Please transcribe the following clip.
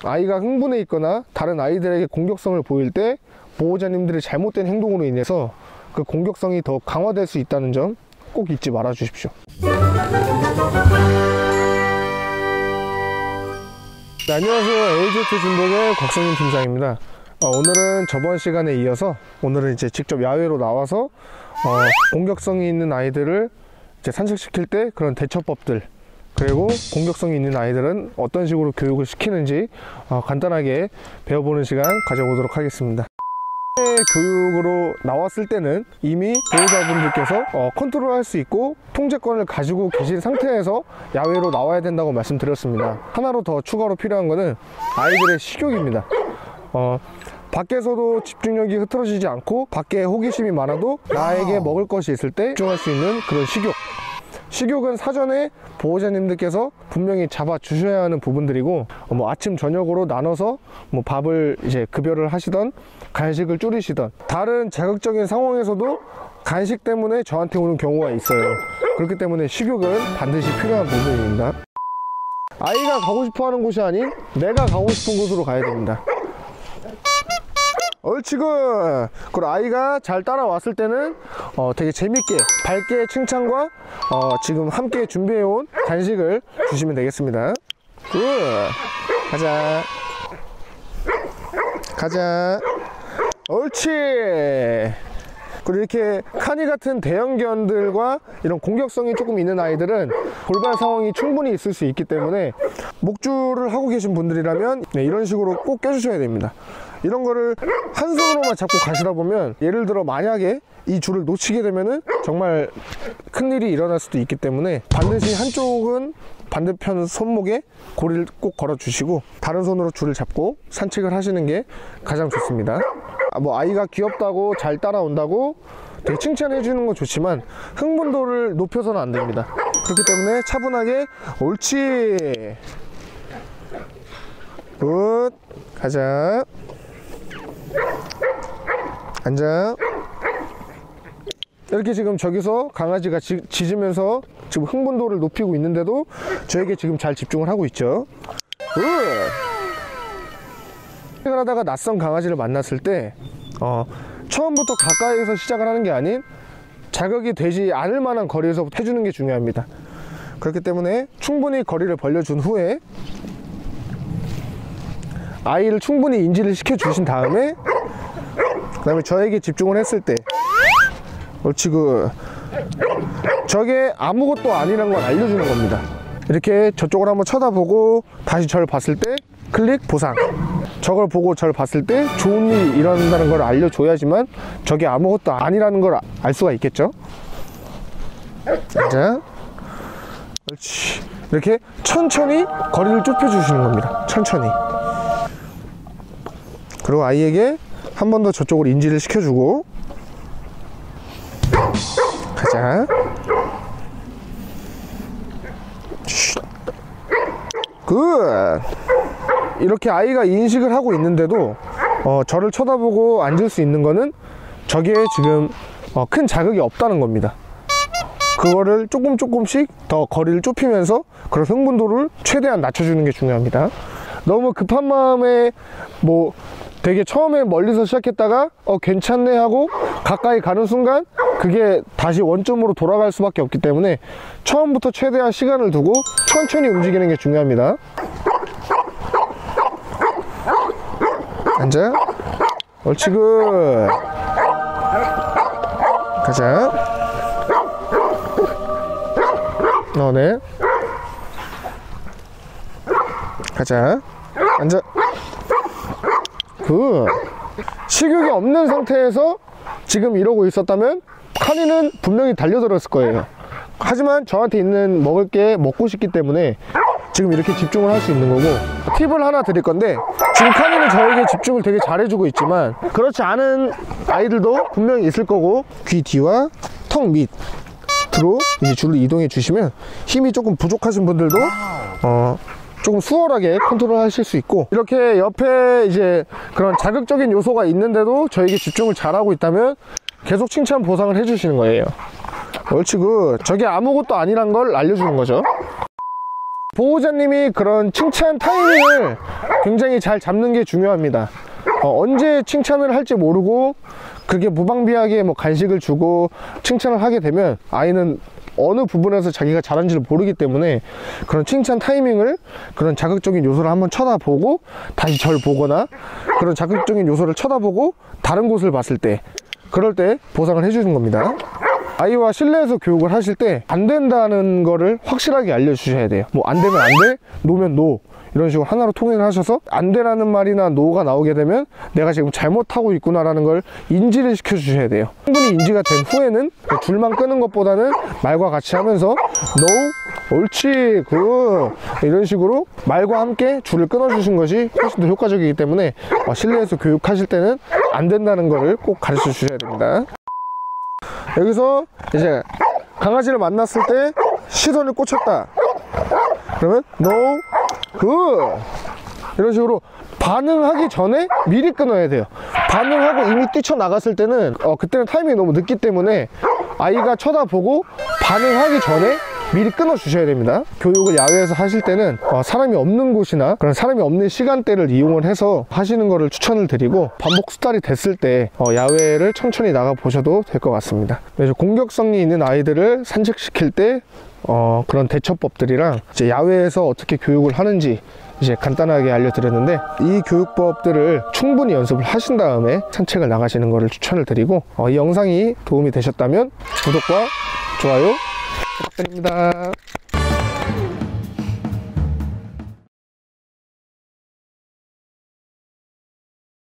아이가 흥분해 있거나 다른 아이들에게 공격성을 보일 때 보호자님들의 잘못된 행동으로 인해서 그 공격성이 더 강화될 수 있다는 점 꼭 잊지 말아 주십시오. 네, 안녕하세요. AZ 진독의 곽성윤 팀장입니다. 오늘은 저번 시간에 이어서 오늘은 이제 직접 야외로 나와서 공격성이 있는 아이들을 이제 산책시킬 때 그런 대처법들, 그리고 공격성이 있는 아이들은 어떤 식으로 교육을 시키는지 간단하게 배워보는 시간 가져보도록 하겠습니다. 교육으로 나왔을 때는 이미 보호자분들께서 컨트롤할 수 있고 통제권을 가지고 계신 상태에서 야외로 나와야 된다고 말씀드렸습니다. 하나로 더 추가로 필요한 것은 아이들의 식욕입니다. 밖에서도 집중력이 흐트러지지 않고 밖에 호기심이 많아도 나에게 먹을 것이 있을 때 집중할 수 있는 그런 식욕은 사전에 보호자님들께서 분명히 잡아 주셔야 하는 부분들이고, 아침 저녁으로 나눠서 밥을 이제 급여를 하시던 간식을 줄이시던 다른 자극적인 상황에서도 간식 때문에 저한테 오는 경우가 있어요. 그렇기 때문에 식욕은 반드시 필요한 부분입니다. 아이가 가고 싶어 하는 곳이 아닌 내가 가고 싶은 곳으로 가야 됩니다. 옳지 굿! 그리고 아이가 잘 따라왔을 때는 되게 재밌게 밝게 칭찬과 지금 함께 준비해온 간식을 주시면 되겠습니다. 굿! 가자 옳지. 그리고 이렇게 카니 같은 대형견들과 이런 공격성이 조금 있는 아이들은 돌발 상황이 충분히 있을 수 있기 때문에 목줄을 하고 계신 분들이라면 이런 식으로 꼭 껴주셔야 됩니다. 이런 거를 한 손으로만 잡고 가시다 보면, 예를 들어 만약에 이 줄을 놓치게 되면은 정말 큰일이 일어날 수도 있기 때문에 반드시 한쪽은 반대편 손목에 고리를 꼭 걸어 주시고 다른 손으로 줄을 잡고 산책을 하시는 게 가장 좋습니다. 아이가 귀엽다고 잘 따라온다고 되게 칭찬해 주는 건 좋지만 흥분도를 높여서는 안 됩니다. 그렇기 때문에 차분하게 옳지 굿 가자 앉아. 이렇게 지금 저기서 강아지가 짖으면서 지금 흥분도를 높이고 있는데도 저에게 지금 잘 집중을 하고 있죠. 산책을 하다가 낯선 강아지를 만났을 때 처음부터 가까이에서 시작을 하는 게 아닌 자극이 되지 않을 만한 거리에서 해주는 게 중요합니다. 그렇기 때문에 충분히 거리를 벌려준 후에 아이를 충분히 인지를 시켜주신 다음에 그 다음에 저에게 집중을 했을 때 옳지 그 저게 아무것도 아니란 걸 알려주는 겁니다. 이렇게 저쪽을 한번 쳐다보고 다시 저를 봤을 때 클릭 보상, 저걸 보고 저를 봤을 때 좋은 일이 일어난다는 걸 알려줘야지만 저게 아무것도 아니라는 걸 알 수가 있겠죠. 자, 그렇지. 이렇게 천천히 거리를 좁혀주시는 겁니다. 천천히. 그리고 아이에게 한 번 더 저쪽으로 인지를 시켜주고 가자. 굿! 이렇게 아이가 인식을 하고 있는데도 저를 쳐다보고 앉을 수 있는 거는 저기에 지금 큰 자극이 없다는 겁니다. 그거를 조금씩 더 거리를 좁히면서 그런 흥분도를 최대한 낮춰주는 게 중요합니다. 너무 급한 마음에 되게 처음에 멀리서 시작했다가 괜찮네 하고 가까이 가는 순간 그게 다시 원점으로 돌아갈 수밖에 없기 때문에 처음부터 최대한 시간을 두고 천천히 움직이는 게 중요합니다. 앉아. 옳지 굿. 가자. 네. 가자. 앉아. 굿. 식욕이 없는 상태에서 지금 이러고 있었다면 카니는 분명히 달려들었을 거예요. 하지만 저한테 있는 먹을 게 먹고 싶기 때문에 지금 이렇게 집중을 할 수 있는 거고, 팁을 하나 드릴 건데, 지금 카니는 저에게 집중을 되게 잘해주고 있지만 그렇지 않은 아이들도 분명히 있을 거고, 귀 뒤와 턱 밑으로 이제 줄을 이동해 주시면 힘이 조금 부족하신 분들도 조금 수월하게 컨트롤 하실 수 있고, 이렇게 옆에 이제 그런 자극적인 요소가 있는데도 저에게 집중을 잘하고 있다면 계속 칭찬 보상을 해주시는 거예요. 옳지 굿. 저게 아무것도 아니란 걸 알려주는 거죠. 보호자님이 그런 칭찬 타이밍을 굉장히 잘 잡는 게 중요합니다. 언제 칭찬을 할지 모르고 그렇게 무방비하게 뭐 간식을 주고 칭찬을 하게 되면 아이는 어느 부분에서 자기가 잘한지를 모르기 때문에 그런 칭찬 타이밍을, 그런 자극적인 요소를 한번 쳐다보고 다시 절 보거나, 그런 자극적인 요소를 쳐다보고 다른 곳을 봤을 때, 그럴 때 보상을 해주는 겁니다. 아이와 실내에서 교육을 하실 때 안 된다는 거를 확실하게 알려주셔야 돼요. 뭐 안 되면 안 돼, 노면 노, 이런 식으로 하나로 통일을 하셔서 안 되라는 말이나 노가 나오게 되면 내가 지금 잘못하고 있구나 라는 걸 인지를 시켜 주셔야 돼요. 충분히 인지가 된 후에는 줄만 끄는 것보다는 말과 같이 하면서 no, 옳지, 굿, 이런 식으로 말과 함께 줄을 끊어 주신 것이 훨씬 더 효과적이기 때문에 실내에서 교육하실 때는 안 된다는 거를 꼭 가르쳐 주셔야 됩니다. 여기서 이제 강아지를 만났을 때 시선을 꽂혔다 그러면 no, 굿, 이런 식으로 반응하기 전에 미리 끊어야 돼요. 반응하고 이미 뛰쳐나갔을 때는 그때는 타이밍이 너무 늦기 때문에 아이가 쳐다보고 반응하기 전에 미리 끊어 주셔야 됩니다. 교육을 야외에서 하실 때는 사람이 없는 곳이나 그런 사람이 없는 시간대를 이용을 해서 하시는 거를 추천을 드리고, 반복 수달이 됐을 때 야외를 천천히 나가 보셔도 될 것 같습니다. 그래서 공격성이 있는 아이들을 산책시킬 때 그런 대처법들이랑 이제 야외에서 어떻게 교육을 하는지 이제 간단하게 알려드렸는데, 이 교육법들을 충분히 연습을 하신 다음에 산책을 나가시는 것을 추천을 드리고, 이 영상이 도움이 되셨다면 구독과 좋아요 부탁드립니다.